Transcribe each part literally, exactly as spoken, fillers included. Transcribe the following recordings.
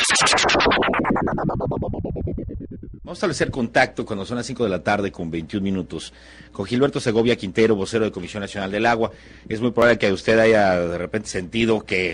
Vamos a establecer contacto cuando son las cinco de la tarde con veintiún minutos con Gilberto Segovia Quintero, vocero de Comisión Nacional del Agua. Es muy probable que usted haya de repente sentido que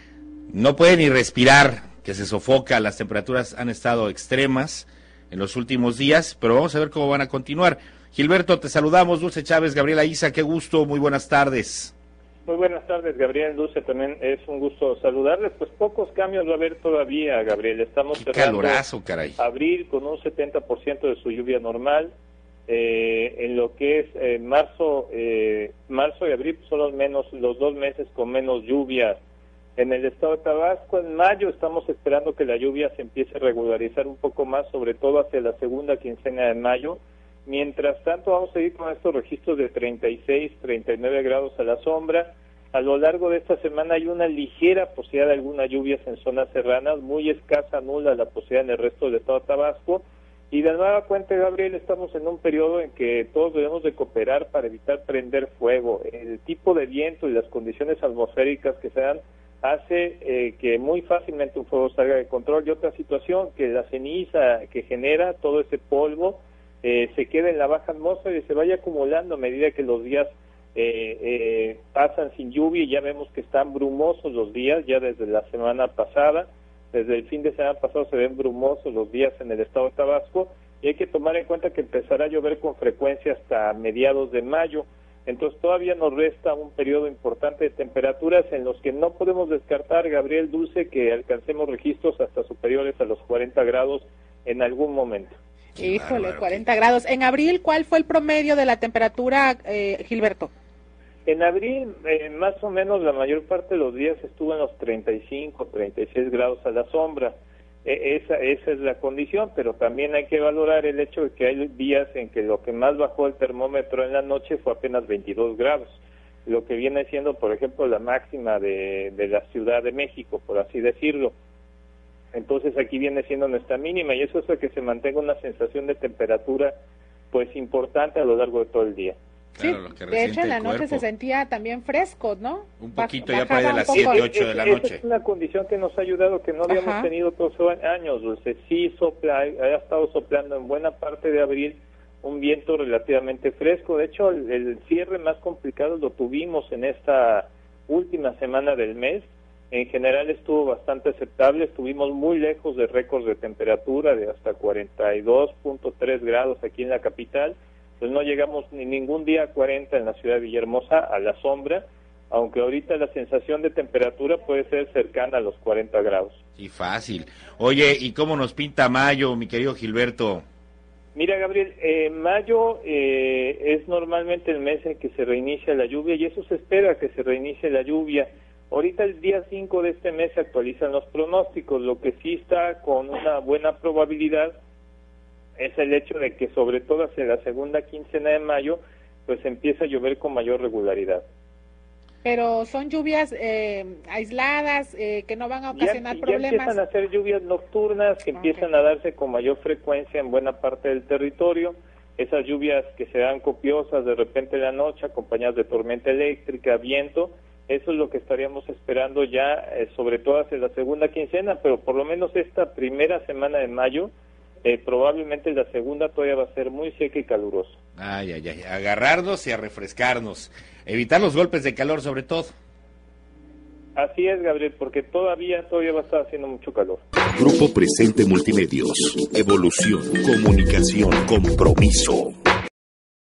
no puede ni respirar, que se sofoca, las temperaturas han estado extremas en los últimos días, pero vamos a ver cómo van a continuar. Gilberto, te saludamos, Dulce Chávez, Gabriela Isa, qué gusto, muy buenas tardes. Muy buenas tardes, Gabriel, Dulce, también es un gusto saludarles. Pues pocos cambios va a haber todavía, Gabriel. Estamos Qué cerrando calorazo, caray. abril con un setenta por ciento de su lluvia normal. Eh, en lo que es eh, marzo, eh, marzo y abril son los menos, los dos meses con menos lluvia en el estado de Tabasco. En mayo estamos esperando que la lluvia se empiece a regularizar un poco más, sobre todo hacia la segunda quincena de mayo. Mientras tanto, vamos a seguir con estos registros de treinta y seis, treinta y nueve grados a la sombra. A lo largo de esta semana hay una ligera posibilidad de algunas lluvias en zonas serranas, muy escasa, nula la posibilidad en el resto del estado de Tabasco. Y de nueva cuenta, Gabriel, estamos en un periodo en que todos debemos de cooperar para evitar prender fuego. El tipo de viento y las condiciones atmosféricas que se dan hace eh, que muy fácilmente un fuego salga de control. Y otra situación, que la ceniza que genera todo ese polvo eh, se quede en la baja atmósfera y se vaya acumulando a medida que los días eh, eh, pasan sin lluvia. Y ya vemos que están brumosos los días, ya desde la semana pasada, desde el fin de semana pasado se ven brumosos los días en el estado de Tabasco, y hay que tomar en cuenta que empezará a llover con frecuencia hasta mediados de mayo. Entonces todavía nos resta un periodo importante de temperaturas en los que no podemos descartar, Gabriel, Dulce, que alcancemos registros hasta superiores a los cuarenta grados en algún momento. Híjole, cuarenta grados. En abril, ¿cuál fue el promedio de la temperatura, eh, Gilberto? En abril, eh, más o menos la mayor parte de los días estuvo en los treinta y cinco, treinta y seis grados a la sombra. Eh, esa, esa es la condición, pero también hay que valorar el hecho de que hay días en que lo que más bajó el termómetro en la noche fue apenas veintidós grados, lo que viene siendo, por ejemplo, la máxima de, de la Ciudad de México, por así decirlo. Entonces aquí viene siendo nuestra mínima, y eso hace que se mantenga una sensación de temperatura pues importante a lo largo de todo el día. Claro, sí, lo que de hecho en la noche cuerpo. Se sentía también fresco, ¿no? Un poquito, ya para las siete, ocho de la noche. Esa es una condición que nos ha ayudado, que no habíamos Ajá. tenido todos los años, Dulce. Sí sopla, ha estado soplando en buena parte de abril un viento relativamente fresco. De hecho, el, el cierre más complicado lo tuvimos en esta última semana del mes. En general estuvo bastante aceptable, estuvimos muy lejos de récords de temperatura de hasta cuarenta y dos punto tres grados aquí en la capital. Pues no llegamos ni ningún día a cuarenta en la ciudad de Villahermosa, a la sombra, aunque ahorita la sensación de temperatura puede ser cercana a los cuarenta grados. Sí, fácil. Oye, ¿y cómo nos pinta mayo, mi querido Gilberto? Mira, Gabriel, eh, mayo eh, es normalmente el mes en que se reinicia la lluvia, y eso se espera, que se reinicie la lluvia. Ahorita el día cinco de este mes se actualizan los pronósticos. Lo que sí está con una buena probabilidad es el hecho de que sobre todo hacia la segunda quincena de mayo pues empieza a llover con mayor regularidad. Pero son lluvias eh, aisladas eh, que no van a ocasionar ya, problemas. Ya empiezan a ser lluvias nocturnas que okay. empiezan a darse con mayor frecuencia en buena parte del territorio. Esas lluvias que se dan copiosas de repente en la noche, acompañadas de tormenta eléctrica, viento, eso es lo que estaríamos esperando ya, eh, sobre todo hacia la segunda quincena, pero por lo menos esta primera semana de mayo, eh, probablemente la segunda todavía va a ser muy seca y calurosa. Ay, ay, ay, agarrarnos y a refrescarnos, evitar los golpes de calor sobre todo. Así es, Gabriel, porque todavía, todavía va a estar haciendo mucho calor. Grupo Presente Multimedios, evolución, comunicación, compromiso.